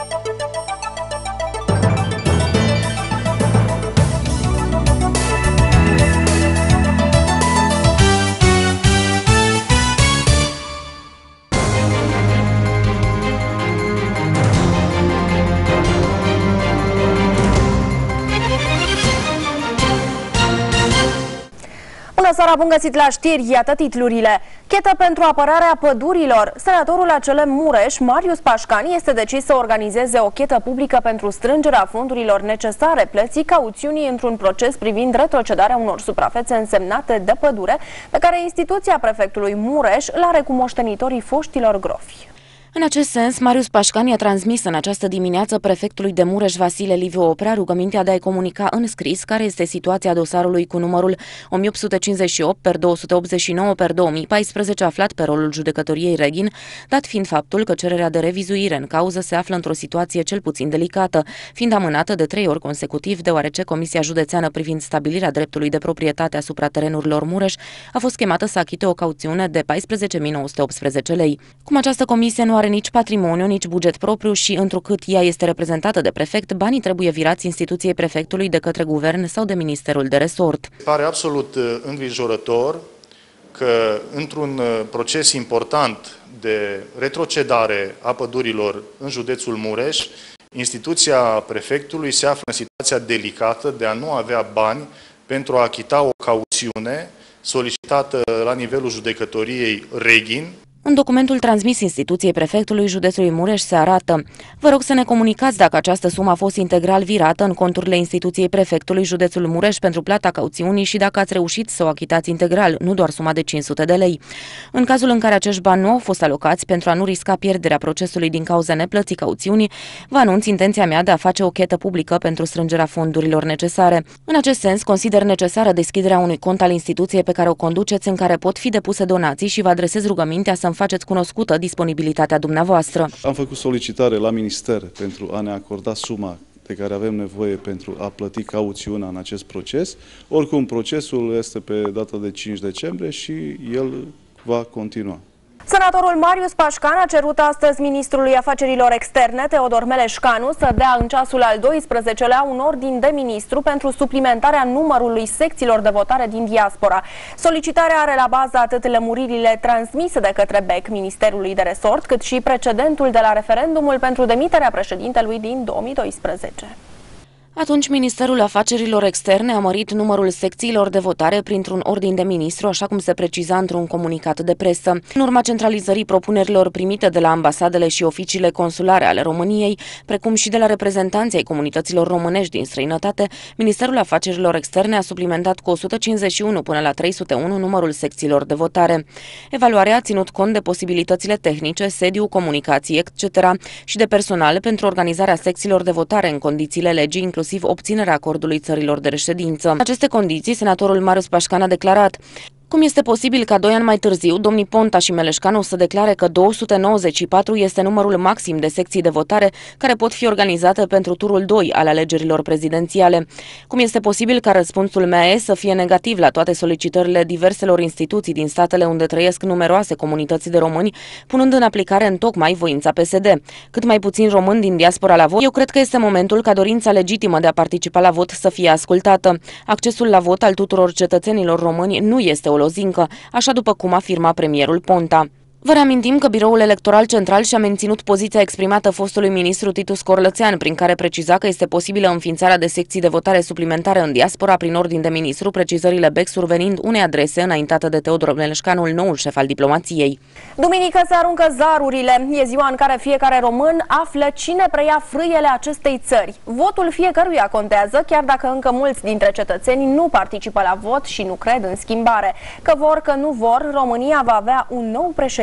Bună seara, bun găsit la știri, iată titlurile. Chetă pentru apărarea pădurilor. Senatorul ACL Mureș, Marius Pașcani, este decis să organizeze o chetă publică pentru strângerea fondurilor necesare plății cauțiunii într-un proces privind retrocedarea unor suprafețe însemnate de pădure, pe care instituția prefectului Mureș îl are cu moștenitorii foștilor grofi. În acest sens, Marius Pașcani a transmis în această dimineață prefectului de Mureș, Vasile Liviu Oprea, rugămintea de a-i comunica în scris care este situația dosarului cu numărul 1858/289/2014 aflat pe rolul judecătoriei Reghin, dat fiind faptul că cererea de revizuire în cauză se află într-o situație cel puțin delicată, fiind amânată de 3 ori consecutiv, deoarece Comisia Județeană privind stabilirea dreptului de proprietate asupra terenurilor Mureș a fost chemată să achite o cauțiune de 14.918 lei. Cum această comisie nu are nici patrimoniu, nici buget propriu și, întrucât ea este reprezentată de prefect, banii trebuie virați instituției prefectului de către guvern sau de ministerul de resort. Pare absolut îngrijorător că într-un proces important de retrocedare a pădurilor în județul Mureș, instituția prefectului se află în situația delicată de a nu avea bani pentru a achita o cauțiune solicitată la nivelul judecătoriei Reghin. În documentul transmis instituției prefectului județului Mureș se arată: vă rog să ne comunicați dacă această sumă a fost integral virată în conturile instituției prefectului județul Mureș pentru plata cauțiunii și dacă ați reușit să o achitați integral, nu doar suma de 500 de lei. În cazul în care acești bani nu au fost alocați pentru a nu risca pierderea procesului din cauza neplății cauțiunii, vă anunț intenția mea de a face o chetă publică pentru strângerea fondurilor necesare. În acest sens, consider necesară deschiderea unui cont al instituției pe care o conduceți, în care pot fi depuse donații, și vă adresez rugămintea să faceți cunoscută disponibilitatea dumneavoastră. Am făcut solicitare la minister pentru a ne acorda suma de care avem nevoie pentru a plăti cauțiunea în acest proces. Oricum, procesul este pe data de 5 decembrie și el va continua. Senatorul Marius Pașcan a cerut astăzi ministrului afacerilor externe, Teodor Meleșcanu, să dea în ceasul al 12-lea un ordin de ministru pentru suplimentarea numărului secțiilor de votare din diaspora. Solicitarea are la bază atât lămuririle transmise de către BEC, Ministerului de Resort, cât și precedentul de la referendumul pentru demiterea președintelui din 2012. Atunci, Ministerul Afacerilor Externe a mărit numărul secțiilor de votare printr-un ordin de ministru, așa cum se preciza într-un comunicat de presă. În urma centralizării propunerilor primite de la ambasadele și oficiile consulare ale României, precum și de la reprezentanții ai comunităților românești din străinătate, Ministerul Afacerilor Externe a suplimentat cu 151 până la 301 numărul secțiilor de votare. Evaluarea a ținut cont de posibilitățile tehnice, sediu, comunicații, etc. și de personal pentru organizarea secțiilor de votare în condițiile legii, inclusiv obținerea acordului țărilor de reședință. În aceste condiții, senatorul Marius Pașcan a declarat: cum este posibil ca 2 ani mai târziu, domnii Ponta și Meleșcanu să declare că 294 este numărul maxim de secții de votare care pot fi organizate pentru turul 2 al alegerilor prezidențiale? Cum este posibil ca răspunsul MAE să fie negativ la toate solicitările diverselor instituții din statele unde trăiesc numeroase comunități de români, punând în aplicare întocmai voința PSD? Cât mai puțin români din diaspora la vot, eu cred că este momentul ca dorința legitimă de a participa la vot să fie ascultată. Accesul la vot al tuturor cetățenilor români nu este o lozincă, așa după cum afirma premierul Ponta. Vă reamintim că Biroul Electoral Central și-a menținut poziția exprimată fostului ministru Titus Corlățean, prin care preciza că este posibilă înființarea de secții de votare suplimentare în diaspora prin ordin de ministru, precizările BEC survenind unei adrese înaintate de Teodor Meleșcanul, noul șef al diplomației. Duminică se aruncă zarurile. E ziua în care fiecare român află cine preia frâiele acestei țări. Votul fiecăruia contează, chiar dacă încă mulți dintre cetățeni nu participă la vot și nu cred în schimbare. Că vor, că nu vor, România va avea un nou președinte.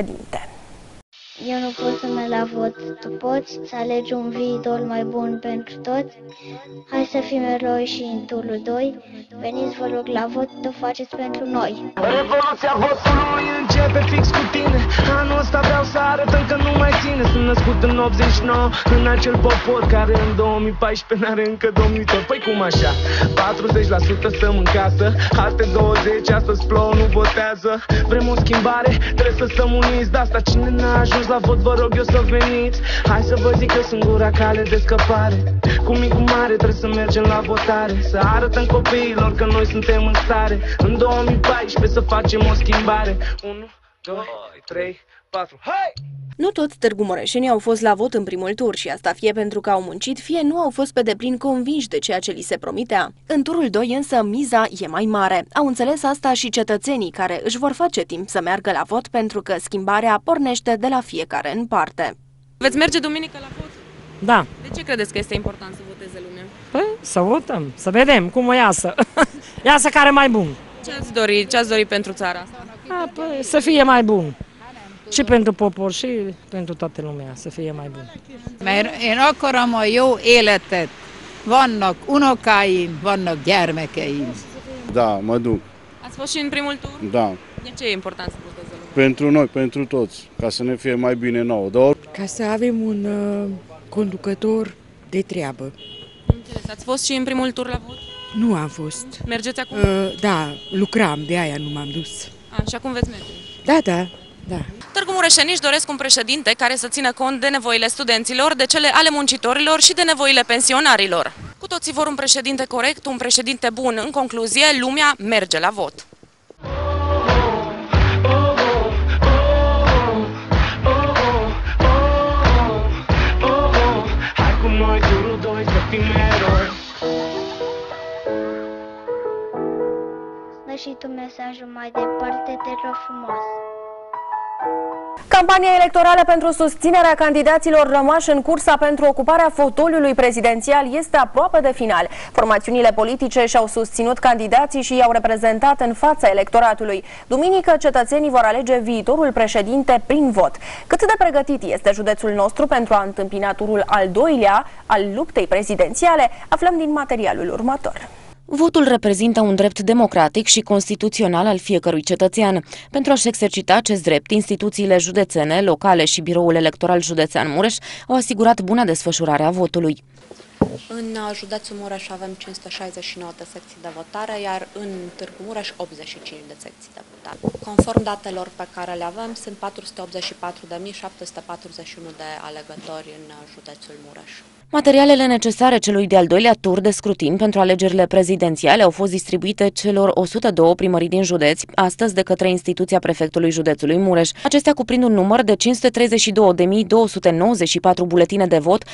Eu nu pot să merg la vot. Tu poți să alegi un viitor mai bun pentru toți? Hai să fim eroi și în turul 2. Veniți, vă rog, la vot, o faceți pentru noi. Revoluția votului începe fix cu tine. Anul ăsta vreau să arătăm că nu mai ține. Sunt născut în 89, în acel popor care în 2014 n-are încă domnitor. Păi cum așa? 40% stăm în casă, alte 20 astăzi plouă, nu votează. Vrem o schimbare, trebuie să stăm uniți. De asta cine n-a ajuns mergi la vot, vă rog eu să veniți. Hai să vă zic că singura cale de scăpare, cu mic cu mare trebuie să mergem la votare. Să arătăm copiilor că noi suntem în stare în 2014 să facem o schimbare. 1, 2, 3, 4, hai! Nu toți târgumureșenii au fost la vot în primul tur și asta fie pentru că au muncit, fie nu au fost pe deplin convinși de ceea ce li se promitea. În turul 2 însă miza e mai mare. Au înțeles asta și cetățenii care își vor face timp să meargă la vot pentru că schimbarea pornește de la fiecare în parte. Veți merge duminică la vot? Da. De ce credeți că este important să voteze lumea? Păi să votăm, să vedem cum o iasă. Iasă care mai bun. Ce ați dori pentru țara asta? Păi, să fie mai bun. Și pentru popor și pentru toată lumea, să fie mai bun. Mert én akarom a jó életet. Vannak unokáim, vannak gyermekeim. Da, mă duc. Ați fost și în primul tur? Da. De ce e important să voteze lumea? Pentru noi, pentru toți, ca să ne fie mai bine nouă. Dar ca să avem un conducător de treabă. Înțeles. Ați fost și în primul tur la vot? Nu am fost. Mergeți acum? Da, lucram, de aia nu m-am dus. Și acum veți merge? Da. Târgu Mureșenii își doresc un președinte care să țină cont de nevoile studenților, de cele ale muncitorilor și de nevoile pensionarilor. Cu toții vor un președinte corect, un președinte bun. În concluzie, lumea merge la vot. Hai cu noi turul 2 să fim eroi. Dă și tu mesajul mai departe, te rog frumos. Campania electorală pentru susținerea candidaților rămași în cursa pentru ocuparea fotoliului prezidențial este aproape de final. Formațiunile politice și-au susținut candidații și i-au reprezentat în fața electoratului. Duminică, cetățenii vor alege viitorul președinte prin vot. Cât de pregătit este județul nostru pentru a întâmpina turul al doilea al luptei prezidențiale, aflăm din materialul următor. Votul reprezintă un drept democratic și constituțional al fiecărui cetățean. Pentru a-și exercita acest drept, instituțiile județene, locale și Biroul Electoral Județean Mureș au asigurat buna desfășurare a votului. În județul Mureș avem 569 de secții de votare, iar în Târgu Mureș 85 de secții de votare. Conform datelor pe care le avem, sunt 484.741 de alegători în județul Mureș. Materialele necesare celui de-al doilea tur de scrutin pentru alegerile prezidențiale au fost distribuite celor 102 primării din județ, astăzi de către instituția prefectului județului Mureș. Acestea cuprind un număr de 532.294 buletine de vot,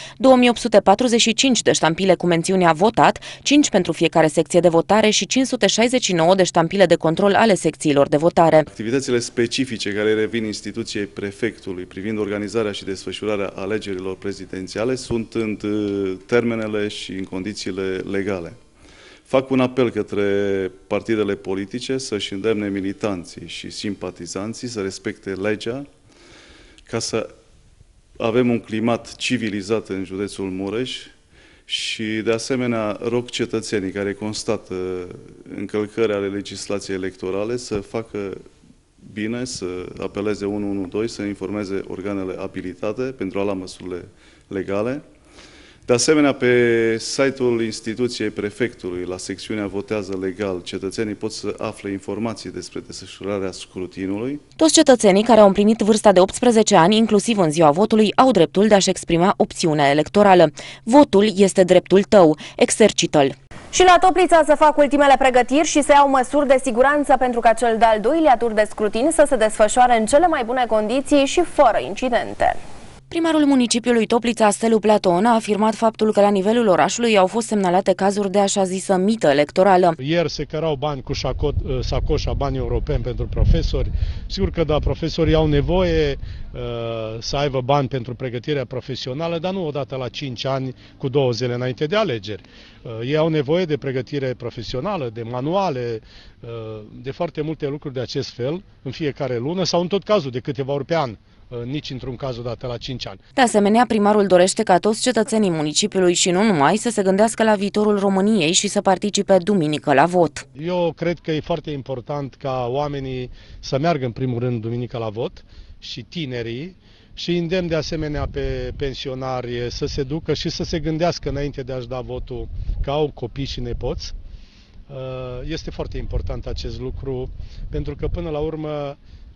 2.845 de ștampile cu mențiunea votat, 5 pentru fiecare secție de votare și 569 de ștampile de control ale secțiilor de votare. activitățile specifice care revin instituției prefectului privind organizarea și desfășurarea alegerilor prezidențiale sunt în termenele și în condițiile legale. Fac un apel către partidele politice să-și îndemne militanții și simpatizanții să respecte legea ca să avem un climat civilizat în județul Mureș și, de asemenea, rog cetățenii care constată încălcări ale legislației electorale să facă bine, să apeleze 112, să informeze organele abilitate pentru a lua măsurile legale. De asemenea, pe site-ul instituției prefectului, la secțiunea Votează legal, cetățenii pot să afle informații despre desfășurarea scrutinului. Toți cetățenii care au împlinit vârsta de 18 ani, inclusiv în ziua votului, au dreptul de a-și exprima opțiunea electorală. Votul este dreptul tău. Exercită-l! Și la Toplița se fac ultimele pregătiri și se iau măsuri de siguranță pentru ca cel de-al doilea tur de scrutin să se desfășoare în cele mai bune condiții și fără incidente. Primarul municipiului Toplița, Stelu Platon, a afirmat faptul că la nivelul orașului au fost semnalate cazuri de așa zisă mită electorală. Ieri se cărau bani cu sacoșa, bani europeni pentru profesori. Sigur că da, profesorii au nevoie să aibă bani pentru pregătirea profesională, dar nu odată la 5 ani cu 2 zile înainte de alegeri. Ei au nevoie de pregătire profesională, de manuale, de foarte multe lucruri de acest fel în fiecare lună sau în tot cazul de câteva ori pe an. Nici într-un caz odată la 5 ani. De asemenea, primarul dorește ca toți cetățenii municipiului și nu numai să se gândească la viitorul României și să participe duminică la vot. Eu cred că e foarte important ca oamenii să meargă în primul rând duminică la vot și tinerii și îndemn de asemenea pe pensionari să se ducă și să se gândească înainte de a-și da votul că au copii și nepoți. Este foarte important acest lucru pentru că până la urmă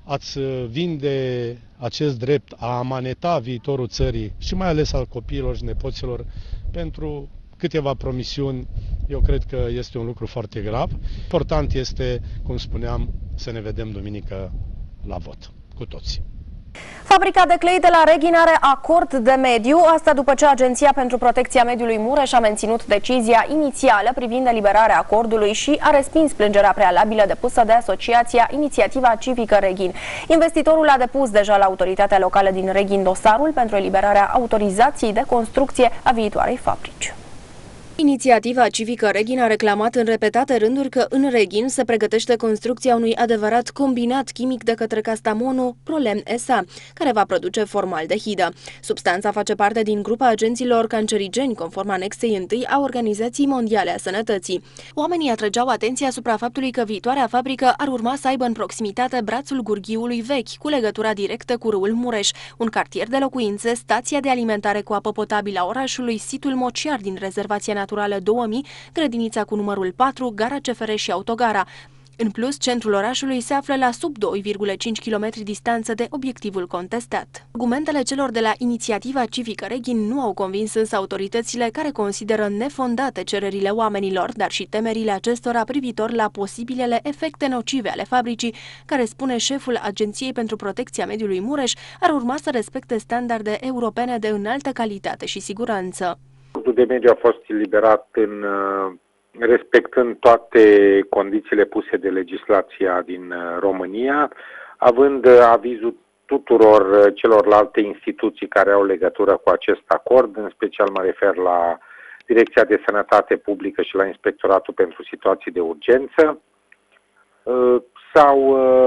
ați vinde acest drept a amaneta viitorul țării și mai ales al copiilor și nepoților pentru câteva promisiuni, eu cred că este un lucru foarte grav. Important este, cum spuneam, să ne vedem duminică la vot, cu toții. Fabrica de clei de la Reghin are acord de mediu, asta după ce Agenția pentru Protecția Mediului Mureș a menținut decizia inițială privind eliberarea acordului și a respins plângerea prealabilă depusă de Asociația Inițiativa Civică Reghin. Investitorul a depus deja la autoritatea locală din Reghin dosarul pentru eliberarea autorizației de construcție a viitoarei fabrici. Inițiativa Civică Reghin a reclamat în repetate rânduri că în Reghin se pregătește construcția unui adevărat combinat chimic de către Castamonu Prolemn S.A., care va produce formaldehidă. Substanța face parte din grupa agenților cancerigeni, conform anexei 1 a Organizației Mondiale a Sănătății. Oamenii atrăgeau atenția asupra faptului că viitoarea fabrică ar urma să aibă în proximitate brațul Gurghiului Vechi, cu legătura directă cu râul Mureș, un cartier de locuințe, stația de alimentare cu apă potabilă a orașului, situl Mociar din Rezervația Naturală 2000, grădinița cu numărul 4, gara CFR și autogara. În plus, centrul orașului se află la sub 2,5 km distanță de obiectivul contestat. Argumentele celor de la Inițiativa Civică Reghin nu au convins însă autoritățile, care consideră nefondate cererile oamenilor, dar și temerile acestora privitor la posibilele efecte nocive ale fabricii, care, spune șeful Agenției pentru Protecția Mediului Mureș, ar urma să respecte standarde europene de înaltă calitate și siguranță. Acordul de mediu a fost eliberat respectând toate condițiile puse de legislația din România, având avizul tuturor celorlalte instituții care au legătură cu acest acord, în special mă refer la Direcția de Sănătate Publică și la Inspectoratul pentru Situații de Urgență. S-au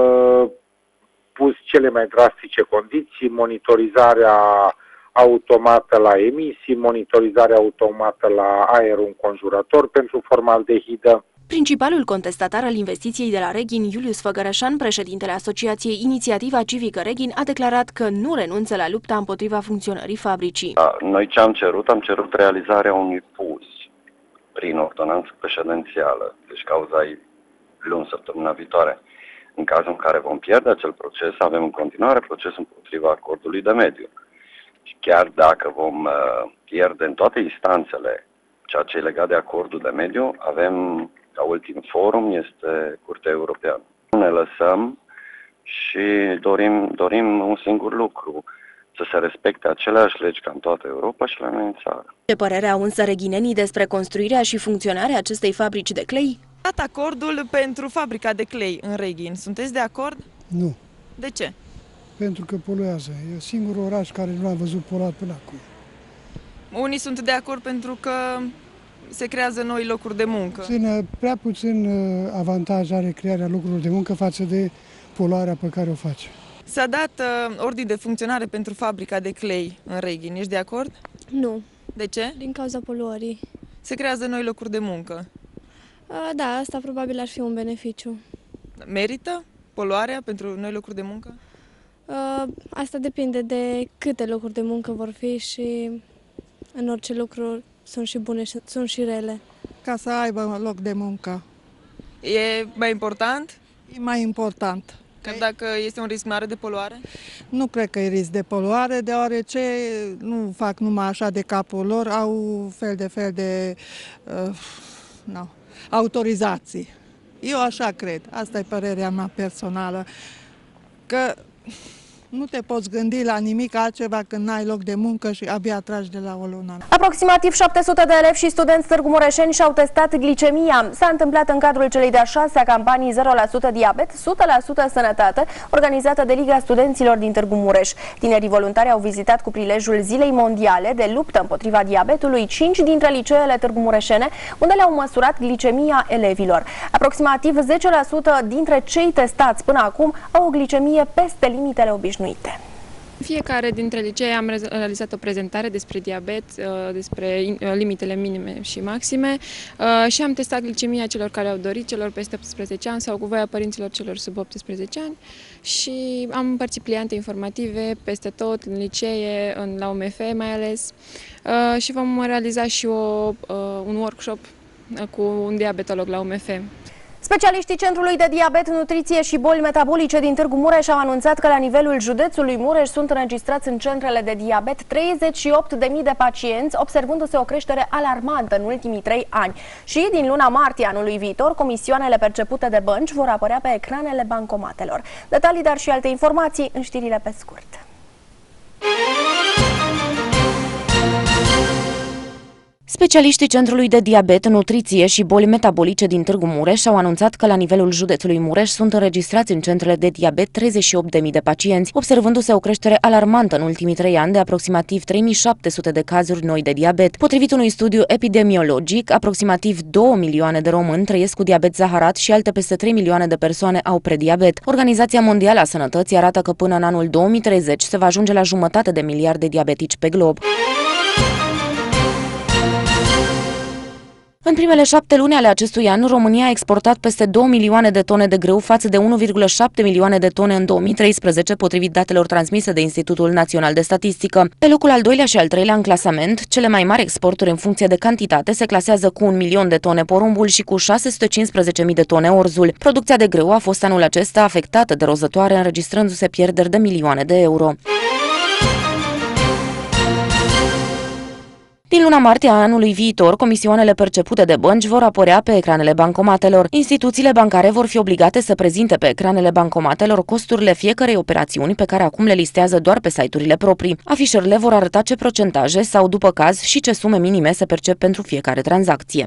pus cele mai drastice condiții, monitorizarea automată la emisii, monitorizarea automată la aerul înconjurător pentru formaldehidă. Principalul contestatar al investiției de la Reghin, Iulius Făgărășan, președintele Asociației Inițiativa Civică Reghin, a declarat că nu renunță la lupta împotriva funcționării fabricii. Noi ce am cerut? Am cerut realizarea unui PUS prin ordonanță prezidențială, deci cauza e luni, săptămâna viitoare. În cazul în care vom pierde acel proces, avem în continuare proces împotriva acordului de mediu. Și chiar dacă vom pierde în toate instanțele ceea ce e legat de acordul de mediu, avem ca ultim forum este Curtea Europeană. Ne lăsăm și dorim un singur lucru, să se respecte aceleași legi ca în toată Europa și la noi în țară. Ce părere au însă reghinenii despre construirea și funcționarea acestei fabrici de clei? Dat acordul pentru fabrica de clei în Reghin. Sunteți de acord? Nu. De ce? Pentru că poluează. E singurul oraș care nu l-am văzut poluat până acum. Unii sunt de acord pentru că se creează noi locuri de muncă. Prea puțin avantaj are crearea locurilor de muncă față de poluarea pe care o face. S-a dat ordin de funcționare pentru fabrica de clei în Reghin. Ești de acord? Nu. De ce? Din cauza poluării. Se creează noi locuri de muncă. Da, asta probabil ar fi un beneficiu. Merită poluarea pentru noi locuri de muncă? Asta depinde de câte locuri de muncă vor fi și în orice lucru sunt și bune, sunt și rele. Ca să aibă loc de muncă. E mai important? E mai important. Că dacă este un risc mare de poluare? Nu cred că e risc de poluare, deoarece nu fac numai așa de capul lor, au fel de autorizații. Eu așa cred, asta e părerea mea personală, că nu te poți gândi la nimic altceva când n-ai loc de muncă și abia tragi de la o lună. Aproximativ 700 de elevi și studenți târgumureșeni și-au testat glicemia. S-a întâmplat în cadrul celei de-a 6-a campanii 0% diabet, 100% sănătate, organizată de Liga Studenților din Târgu Mureș. Tinerii voluntari au vizitat cu prilejul Zilei Mondiale de luptă împotriva diabetului 5 dintre liceele târgumureșene, unde le-au măsurat glicemia elevilor. Aproximativ 10% dintre cei testați până acum au o glicemie peste limitele obișnuite. Fiecare dintre licee am realizat o prezentare despre diabet, despre limitele minime și maxime și am testat glicemia celor care au dorit, celor peste 18 ani sau cu voia părinților celor sub 18 ani și am împărțit pliante informative peste tot, în licee, la UMF mai ales și vom realiza și un workshop cu un diabetolog la UMF. Specialiștii Centrului de Diabet, Nutriție și Boli Metabolice din Târgu Mureș au anunțat că la nivelul județului Mureș sunt înregistrați în centrele de diabet 38.000 de pacienți, observându-se o creștere alarmantă în ultimii 3 ani. Și din luna martie anului viitor, comisioanele percepute de bănci vor apărea pe ecranele bancomatelor. Detalii, dar și alte informații în știrile pe scurt. Specialiștii Centrului de Diabet, Nutriție și Boli Metabolice din Târgu Mureș au anunțat că la nivelul județului Mureș sunt înregistrați în centrele de diabet 38.000 de pacienți, observându-se o creștere alarmantă în ultimii 3 ani de aproximativ 3.700 de cazuri noi de diabet. Potrivit unui studiu epidemiologic, aproximativ 2 milioane de români trăiesc cu diabet zaharat și alte peste 3 milioane de persoane au prediabet. Organizația Mondială a Sănătății arată că până în anul 2030 se va ajunge la 1,5 miliarde de diabetici pe glob. În primele 7 luni ale acestui an, România a exportat peste 2 milioane de tone de grâu față de 1,7 milioane de tone în 2013, potrivit datelor transmise de Institutul Național de Statistică. Pe locul al doilea și al treilea în clasament, cele mai mari exporturi în funcție de cantitate se clasează cu 1 milion de tone porumbul și cu 615.000 de tone orzul. Producția de grâu a fost anul acesta afectată de rozătoare, înregistrându-se pierderi de milioane de euro. Din luna martie a anului viitor, comisioanele percepute de bănci vor apărea pe ecranele bancomatelor. Instituțiile bancare vor fi obligate să prezinte pe ecranele bancomatelor costurile fiecărei operațiuni pe care acum le listează doar pe site-urile proprii. Afișările vor arăta ce procentaje sau, după caz, și ce sume minime se percep pentru fiecare tranzacție.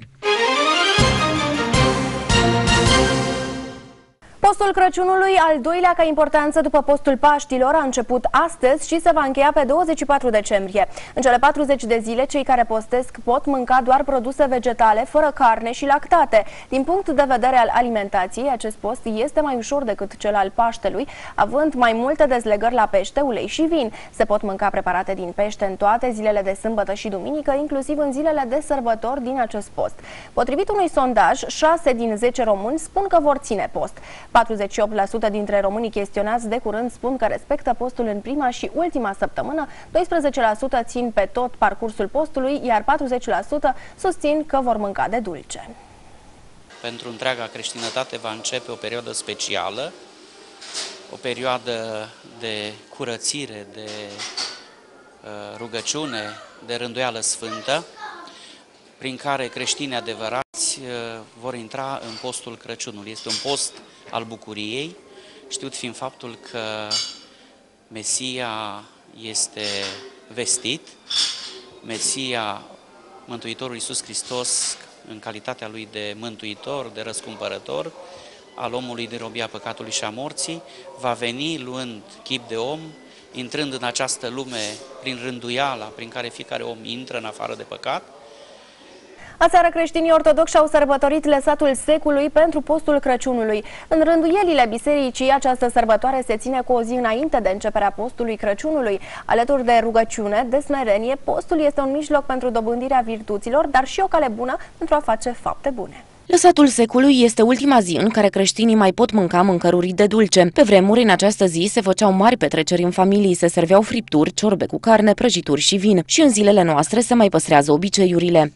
Postul Crăciunului, al doilea ca importanță după postul Paștilor, a început astăzi și se va încheia pe 24 decembrie. În cele 40 de zile, cei care postesc pot mânca doar produse vegetale, fără carne și lactate. Din punct de vedere al alimentației, acest post este mai ușor decât cel al Paștelui, având mai multe dezlegări la pește, ulei și vin. Se pot mânca preparate din pește în toate zilele de sâmbătă și duminică, inclusiv în zilele de sărbători din acest post. Potrivit unui sondaj, 6 din 10 români spun că vor ține post. 48% dintre românii chestionați de curând spun că respectă postul în prima și ultima săptămână, 12% țin pe tot parcursul postului, iar 40% susțin că vor mânca de dulce. Pentru întreaga creștinătate va începe o perioadă specială, o perioadă de curățire, de rugăciune, de rânduială sfântă, prin care creștinii adevărați vor intra în postul Crăciunului. Este un post al bucuriei, știut fiind faptul că Mesia este vestit, Mesia, Mântuitorul Iisus Hristos, în calitatea lui de mântuitor, de răscumpărător al omului din robia păcatului și a morții, va veni luând chip de om, intrând în această lume prin rânduiala prin care fiecare om intră în afară de păcat. Aseară, creștinii ortodoxi au sărbătorit lăsatul secului pentru postul Crăciunului. În rânduielile bisericii, această sărbătoare se ține cu o zi înainte de începerea postului Crăciunului. Alături de rugăciune, de smerenie, postul este un mijloc pentru dobândirea virtuților, dar și o cale bună pentru a face fapte bune. Lăsatul secului este ultima zi în care creștinii mai pot mânca mâncăruri de dulce. Pe vremuri, în această zi, se făceau mari petreceri în familii, se serveau fripturi, ciorbe cu carne, prăjituri și vin. Și în zilele noastre se mai păstrează obiceiurile.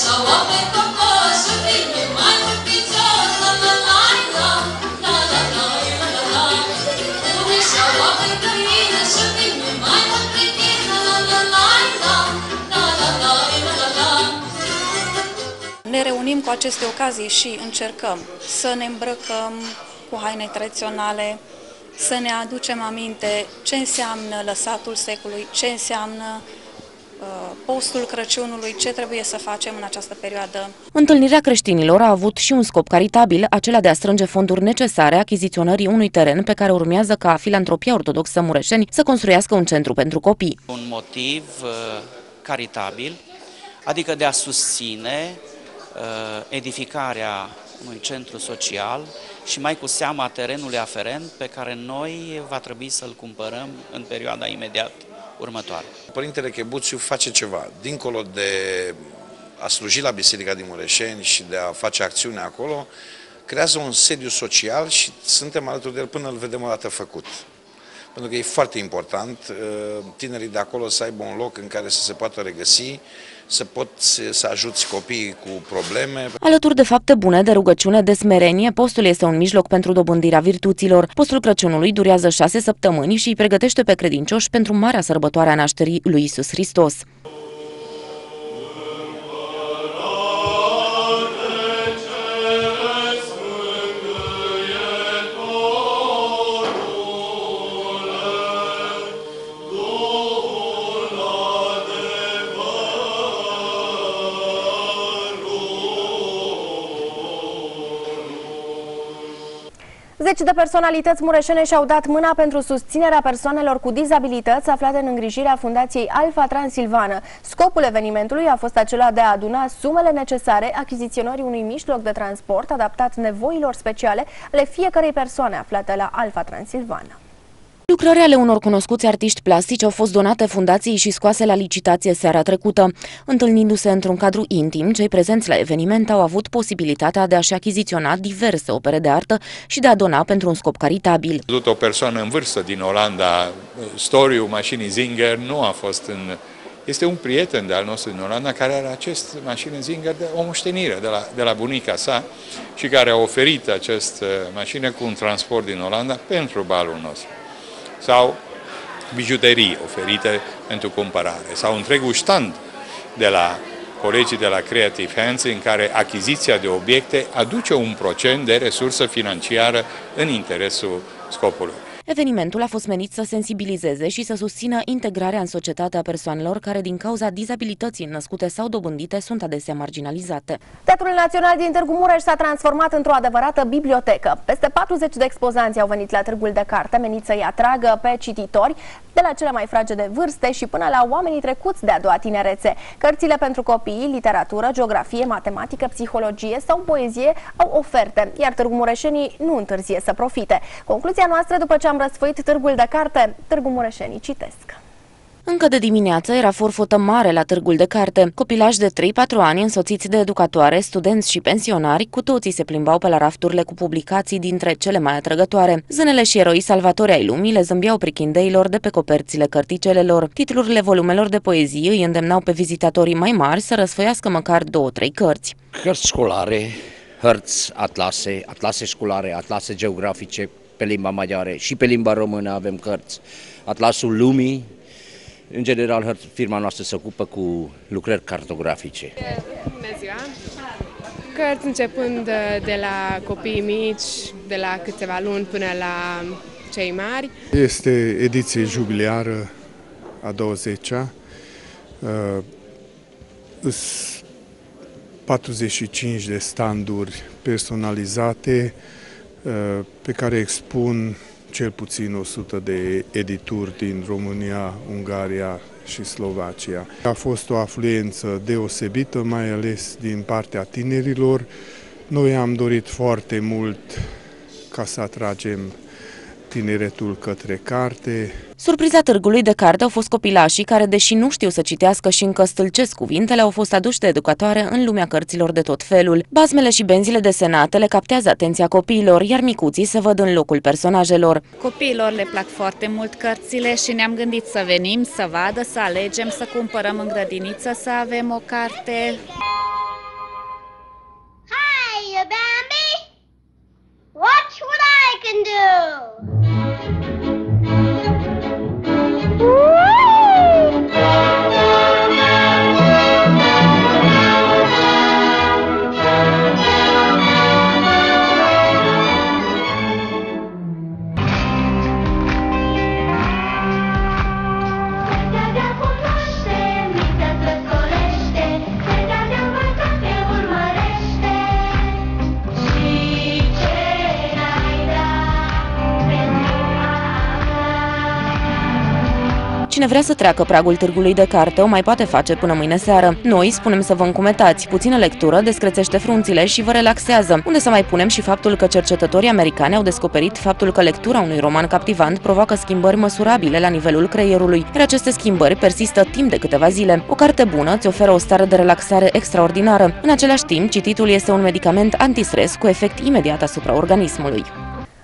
Ne reunim cu aceste ocazii și încercăm să ne îmbrăcăm cu haine tradiționale, să ne aducem aminte ce înseamnă lăsatul secului, ce înseamnă postul Crăciunului, ce trebuie să facem în această perioadă. Întâlnirea creștinilor a avut și un scop caritabil, acela de a strânge fonduri necesare achiziționării unui teren pe care urmează ca Filantropia Ortodoxă Mureșeni să construiască un centru pentru copii. Un motiv caritabil, adică de a susține edificarea unui centru social și mai cu seama terenului aferent pe care noi va trebui să-l cumpărăm în perioada imediat următoare. Părintele Chebuțiu face ceva, dincolo de a sluji la Biserica din Mureșeni și de a face acțiune acolo, creează un sediu social și suntem alături de el până îl vedem o dată făcut. Pentru că e foarte important tinerii de acolo să aibă un loc în care să se poată regăsi, să ajuți copiii cu probleme. Alături de fapte bune, de rugăciune, de smerenie, postul este un mijloc pentru dobândirea virtuților. Postul Crăciunului durează 6 săptămâni și îi pregătește pe credincioși pentru marea sărbătoare a nașterii lui Iisus Hristos. Zeci de personalități mureșene și-au dat mâna pentru susținerea persoanelor cu dizabilități aflate în îngrijirea Fundației Alfa Transilvană. Scopul evenimentului a fost acela de a aduna sumele necesare achiziționării unui mijloc de transport adaptat nevoilor speciale ale fiecărei persoane aflate la Alfa Transilvană. Lucrări ale unor cunoscuți artiști plastici au fost donate fundației și scoase la licitație seara trecută. Întâlnindu-se într-un cadru intim, cei prezenți la eveniment au avut posibilitatea de a-și achiziționa diverse opere de artă și de a dona pentru un scop caritabil. Am văzut o persoană în vârstă din Olanda, storiul mașinii Zinger nu a fost în... Este un prieten de al nostru din Olanda care are acest mașină Zinger de o moștenire de la bunica sa și care a oferit această mașină cu un transport din Olanda pentru balul nostru. Sau bijuterii oferite pentru cumpărare, sau întregul stand de la colegii de la Creative Hands, în care achiziția de obiecte aduce un procent de resursă financiară în interesul scopului. Evenimentul a fost menit să sensibilizeze și să susțină integrarea în societate a persoanelor care, din cauza dizabilității născute sau dobândite, sunt adesea marginalizate. Teatrul Național din Târgu Mureș s-a transformat într-o adevărată bibliotecă. Peste 40 de expozanți au venit la Târgul de Carte, menit să-i atragă pe cititori, de la cele mai fragede vârste și până la oamenii trecuți de a doua tinerețe. Cărțile pentru copii, literatură, geografie, matematică, psihologie sau poezie au oferte, iar târgumureșenii nu întârzie să profite. Concluzia noastră după ce am răsfoit Târgul de Carte, târgumureșenii citesc. Încă de dimineață era forfotă mare la Târgul de Carte. Copilași de 3-4 ani, însoțiți de educatoare, studenți și pensionari, cu toții se plimbau pe la rafturile cu publicații dintre cele mai atrăgătoare. Zânele și eroii salvatori ai lumii le zâmbeau prichindeilor de pe coperțile cărticelelor. Titlurile volumelor de poezie îi îndemnau pe vizitatorii mai mari să răsfoiască măcar 2-3 cărți. Cărți școlare, hărți, atlase, atlase școlare, atlase geografice pe limba maghiară și pe limba română avem cărți. Atlasul lumii. În general, firma noastră se ocupă cu lucrări cartografice. Bună ziua! Cărți începând de la copiii mici, de la câteva luni până la cei mari. Este ediție jubiliară a 20-a. 45 de standuri personalizate pe care expun cel puțin 100 de edituri din România, Ungaria și Slovacia. A fost o afluență deosebită, mai ales din partea tinerilor. Noi am dorit foarte mult ca să atragem tineretul către carte. Surpriza Târgului de Carte au fost copilașii care, deși nu știu să citească și încă stâlcesc cuvintele, au fost aduși de educatoare în lumea cărților de tot felul. Bazmele și benzile desenate le captează atenția copiilor, iar micuții se văd în locul personajelor. Copiilor le plac foarte mult cărțile și ne-am gândit să venim, să vadă, să alegem, să cumpărăm în grădiniță, să avem o carte. Hi, Bambi! Watch what I can do! Cine vrea să treacă pragul Târgului de Carte o mai poate face până mâine seară. Noi spunem să vă încumetați. Puțină lectură descrețește frunțile și vă relaxează. Unde să mai punem și faptul că cercetătorii americani au descoperit faptul că lectura unui roman captivant provoacă schimbări măsurabile la nivelul creierului, iar aceste schimbări persistă timp de câteva zile. O carte bună îți oferă o stare de relaxare extraordinară. În același timp, cititul este un medicament antistres cu efect imediat asupra organismului.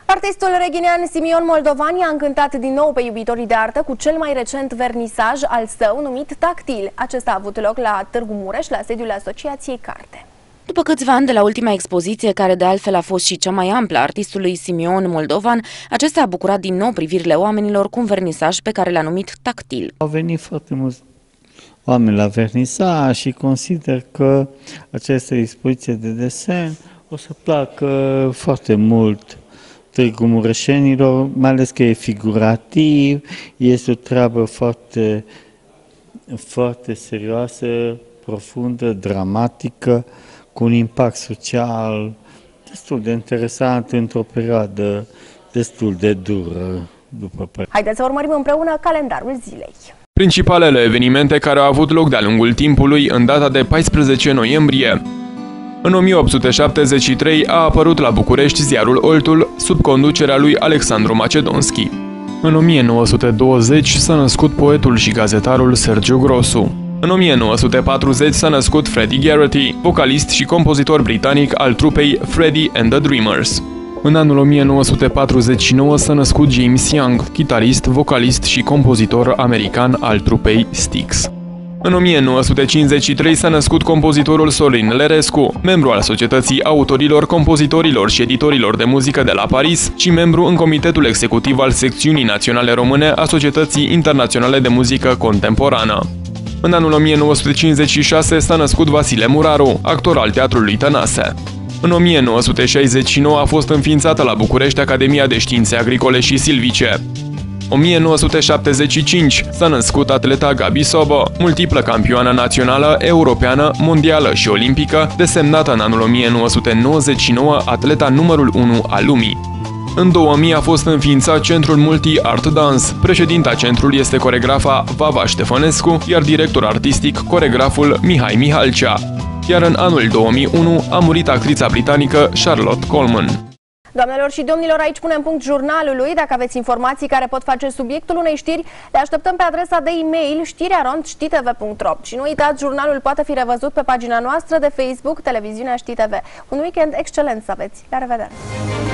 Artistul reghinean Simion Moldovani a încântat din nou pe iubitorii de artă cu cel mai recent vernisaj al său numit Tactil. Acesta a avut loc la Târgu Mureș, la sediul Asociației Carte. După câțiva ani de la ultima expoziție, care de altfel a fost și cea mai amplă a artistului Simion Moldovan, acesta a bucurat din nou privirile oamenilor cu un vernisaj pe care l-a numit Tactil. Au venit foarte mulți oameni la vernisaj și consider că această expoziție de desen o să placă foarte mult Târgu Mureșenilor, mai ales că e figurativ, este o treabă foarte, foarte serioasă, profundă, dramatică, cu un impact social destul de interesant într-o perioadă destul de dură, după părerea. Haideți să urmărim împreună calendarul zilei. Principalele evenimente care au avut loc de-a lungul timpului în data de 14 noiembrie. În 1873 a apărut la București ziarul Oltul, sub conducerea lui Alexandru Macedonski. În 1920 s-a născut poetul și gazetarul Sergiu Grosu. În 1940 s-a născut Freddie Garrity, vocalist și compozitor britanic al trupei Freddie and the Dreamers. În anul 1949 s-a născut James Young, chitarist, vocalist și compozitor american al trupei Styx. În 1953 s-a născut compozitorul Sorin Lerescu, membru al Societății Autorilor, Compozitorilor și Editorilor de Muzică de la Paris și membru în Comitetul Executiv al Secțiunii Naționale Române a Societății Internaționale de Muzică Contemporană. În anul 1956 s-a născut Vasile Muraru, actor al Teatrului Tănase. În 1969 a fost înființată la București Academia de Științe Agricole și Silvice. 1975 s-a născut atleta Gabi Sobă, multiplă campioană națională, europeană, mondială și olimpică, desemnată în anul 1999 atleta numărul 1 al lumii. În 2000 a fost înființat Centrul Multi Art Dance. Președinta centrului este coregrafa Vava Ștefănescu, iar director artistic coregraful Mihai Mihalcea. Iar în anul 2001 a murit actrița britanică Charlotte Coleman. Doamnelor și domnilor, aici punem punct jurnalului. Dacă aveți informații care pot face subiectul unei știri, le așteptăm pe adresa de e-mail știrea@știtv.ro. Și nu uitați, jurnalul poate fi revăzut pe pagina noastră de Facebook, televiziunea Ști TV. Un weekend excelent să aveți! La revedere!